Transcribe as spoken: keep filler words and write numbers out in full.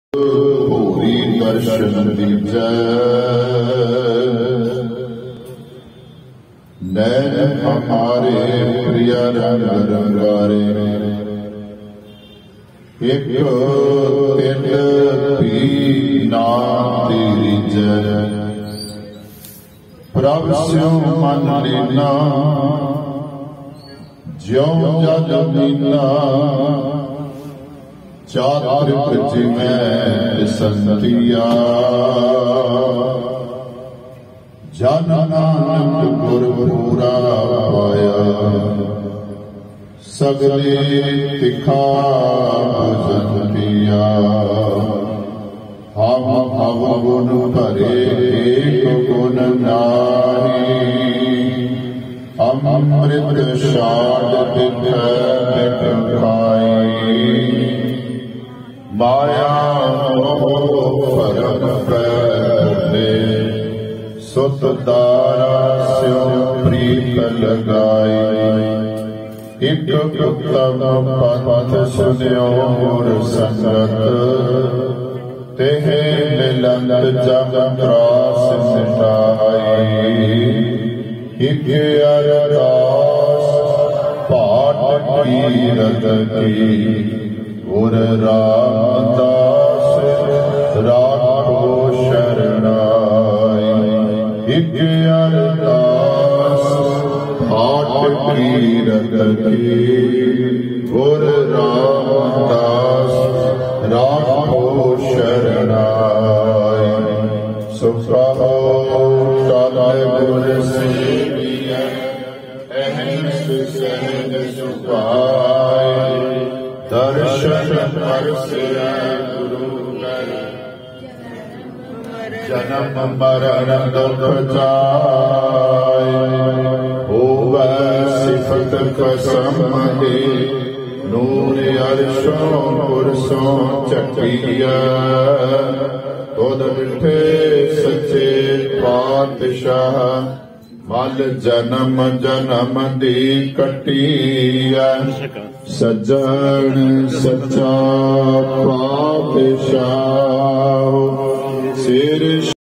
भूरी दर्शन दीजै नैन हमारे प्रिय रंग रंगारे एक तिल भी ना तेरी जय प्रभ स्यों मन लीना ज्यों जग मीना चातृक जिमें संतिया जन नानक गुर पूरा पाया सगले तिखा भजन किया हम हम गुण भरे एक गुण नारी अमृत शाद बिख बिख खाई माया मोह परम पहले सुत दारा स्यो प्रीत लगाई एक उत्तम पथ सुन्यो और संगत तेह मिलंत जग त्रास मिटाई एक अरदास पाठ कीरत की गुर रामदास राखो शरणाई एक अरदास पाठ कीरत की गुर रामदास राखो शरणाई सुखो टाले गुर सेविया अहम सहज सुखाय दर्शन परसिया गुरु कर जन्म मरण दुख जाय होवै सिफत कसम दे नूर अर्शों पुरसों चकिया तुद मिठे सच्चे पातशाह मल जन्म जन्म दी कटिया सज्जन सच्चा पातशाह सिर